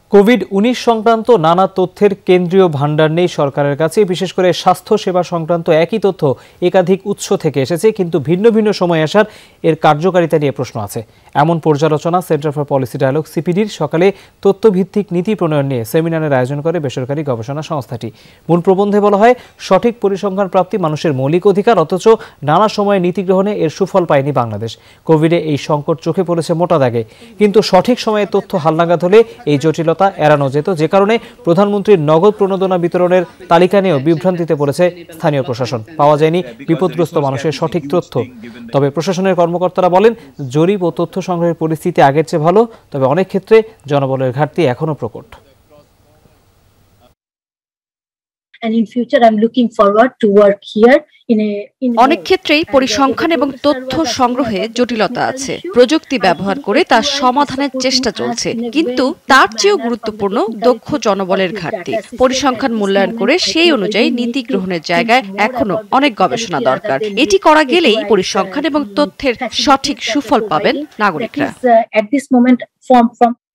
COVID-19 সংক্রান্ত নানা তথ্যের কেন্দ্রীয় ভান্ডার নেই সরকারের কাছে। বিশেষ করে স্বাস্থ্য সেবা সংক্রান্ত একই তথ্য একাধিক উৎস থেকে এসেছে, কিন্তু ভিন্ন ভিন্ন সময় আসার এর কার্যকারিতা নিয়ে প্রশ্ন আছে। এমন পর্যালোচনা সেন্টার ফর পলিসি ডায়ালগ সিপিডির সকালে তথ্যভিত্তিক নীতি প্রণয়ন নিয়ে সেমিনারের আয়োজন করে বেসরকারি গবেষণা সংস্থাটি। মূল প্রবন্ধে বলা হয়, সঠিক পরিসংখ্যান প্রাপ্তি মানুষের মৌলিক অধিকার, অথচ নানা সময়ে নীতি গ্রহণে এর সুফল পায়নি বাংলাদেশ। কোভিডে এই সংকট চোখে পড়েছে মোটা দাগে, কিন্তু সঠিক সময়ে তথ্য হালনাগাদ হলে এই জটিলতা এড়ানো যেত, যে কারণে প্রধানমন্ত্রীর নগদ প্রণোদনা বিতরণের তালিকা নিয়েও বিভ্রান্তিতে পড়েছে স্থানীয় প্রশাসন। পাওয়া যায়নি বিপদগ্রস্ত মানুষের সঠিক তথ্য। তবে প্রশাসনের কর্মকর্তারা বলেন, জরিপ ও তথ্য সংগ্রহের পরিস্থিতি আগের চেয়ে ভালো, তবে অনেক ক্ষেত্রে জনবলের ঘাটতি এখনো প্রকট। অনেক ক্ষেত্রেই পরিসংখ্যান এবং তথ্য সংগ্রহে জটিলতা আছে। প্রযুক্তি ব্যবহার করে তার সমাধানের চেষ্টা চলছে, কিন্তু তার চেয়েও গুরুত্বপূর্ণ দক্ষ জনবলের ঘাটতি। পরিসংখ্যান মূল্যায়ন করে সেই অনুযায়ী নীতি গ্রহণের জায়গায় এখনো অনেক গবেষণা দরকার। এটি করা গেলেই পরিসংখ্যান এবং তথ্যের সঠিক সুফল পাবেন নাগরিকরা।